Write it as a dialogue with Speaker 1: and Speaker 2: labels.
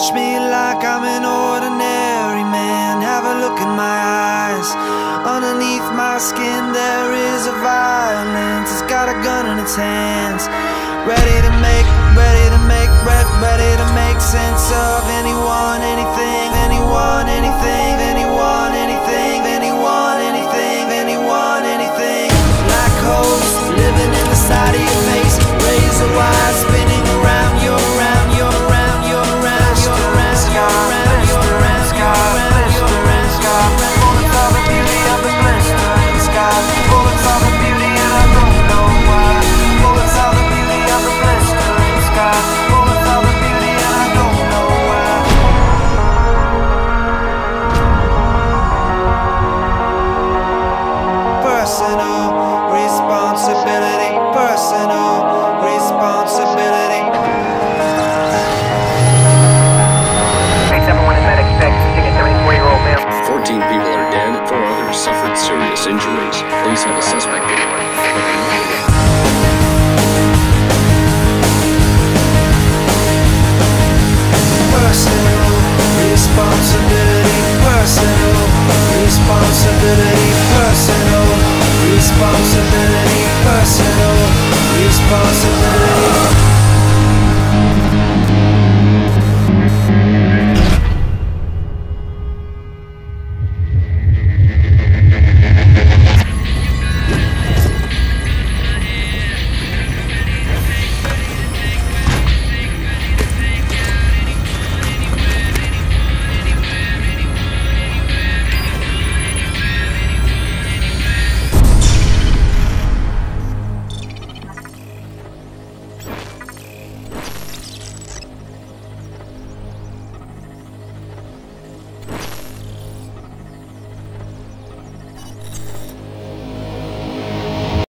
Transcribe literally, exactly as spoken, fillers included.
Speaker 1: touch me like I'm an ordinary man. Have a look in my eyes. Underneath my skin there is a violence. It's got a gun in its hands, ready to make, ready to make, ready, ready to make sense of anyone, anything, anyone, anything, anyone, anything, anyone, anything, anyone, anything. Black holes living in the side of your face, razor wire spinning around, you're around, you're around, you're around, you're around, you're around, you're around, you're around, you're around, you're around. Bullets are the beauty of the blistering sky. Bullets are the beauty and I don't know why. Bullets are the beauty of the blistering sky. Bullets are the beauty and I don't know why. Personal responsibility, personal responsibility.
Speaker 2: Makes everyone in medic check, taking a thirty-four-year-old male.
Speaker 3: fourteen people are dead, four others suffered serious injuries. Police have a suspect.
Speaker 1: Personal responsibility, personal responsibility, personal responsibility, personal responsibility.